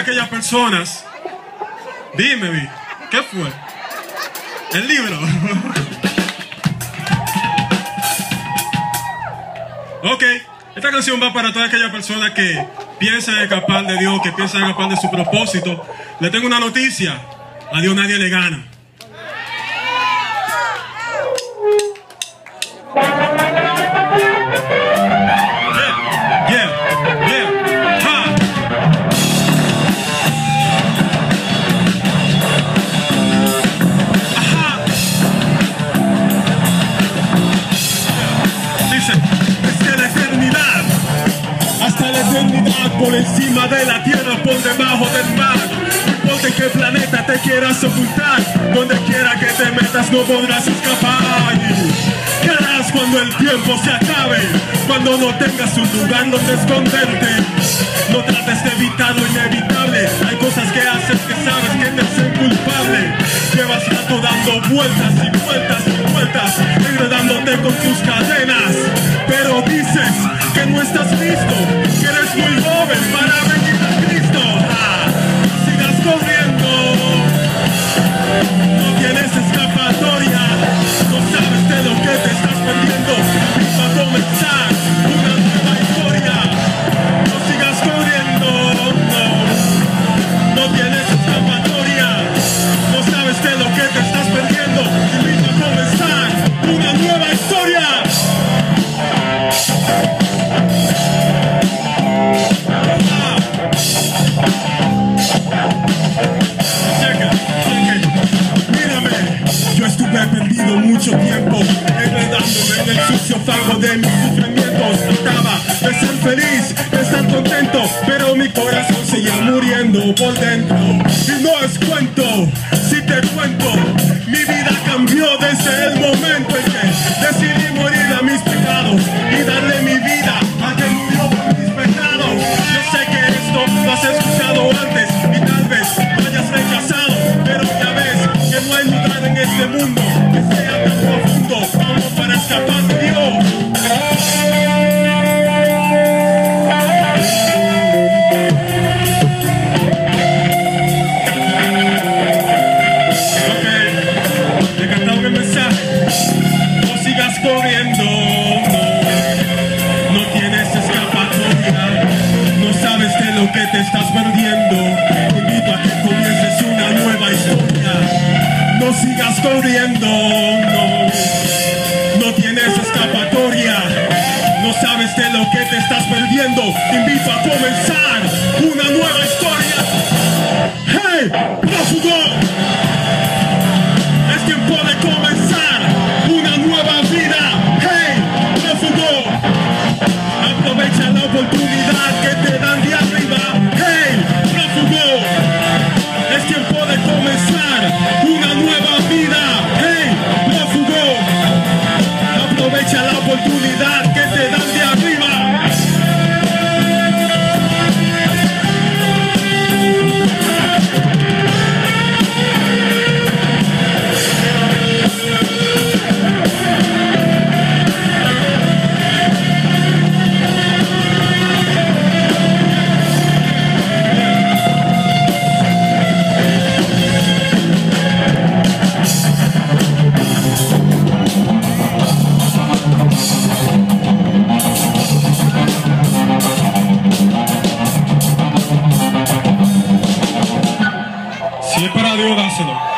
aquellas personas. Dime, Vi, ¿qué fue? El libro. Ok, esta canción va para todas aquellas personas que piensan escapar de Dios, que piensan escapar de su propósito. Le tengo una noticia: a Dios nadie le gana. Por encima de la tierra, por debajo del mar. No importa en qué planeta te quieras ocultar, donde quiera que te metas no podrás escapar. ¿Qué harás cuando el tiempo se acabe? Cuando no tengas un lugar donde esconderte. No trates de evitar lo inevitable. Hay cosas que haces que sabes que te hacen culpable. Llevas rato dando vueltas y vueltas y vueltas, enredándote con tus cadenas. Pero dices que no estás listo, que eres muy joven para venir a Cristo. No sigas corriendo, no tienes escapatoria. No sabes de lo que te estás perdiendo. Va a comenzar una nueva historia. No sigas corriendo, no tienes escapatoria. No sabes de lo que te estás perdiendo. Va a comenzar una nueva historia. Perdido mucho tiempo, enredándome en el sucio fango de mis sufrimientos. Trataba de ser feliz, de estar contento, pero mi corazón seguía muriendo por dentro. Y no es cuento, si te cuento, mi vida cambió desde el momento en que decidí morir a mis pecados y darle mi vida a quien murió por mis pecados. Yo sé que esto lo has escuchado antes y tal vez lo hayas rechazado, pero ya ves que no hay lugar en este mundo que sea tan profundo como para escapar de Dios. Ok, he cantado el mensaje. No sigas corriendo, no tienes escapatoria. No sabes de lo que te estás perdiendo. Te invito a que comiences una nueva historia. No sigas corriendo, no tienes escapatoria. No sabes de lo que te estás perdiendo. Te invito a comenzar una nueva historia. ¡Hey, prófugo! Es tiempo de comenzar una nueva vida. ¡Hey, prófugo! Aprovecha la oportunidad que te dan de arriba. ¡Hey, prófugo! Es tiempo de comenzar una nueva vida. ¡Hey, prófugo! Aprovecha la oportunidad que te dan de arriba. Si es para Dios, dáselo.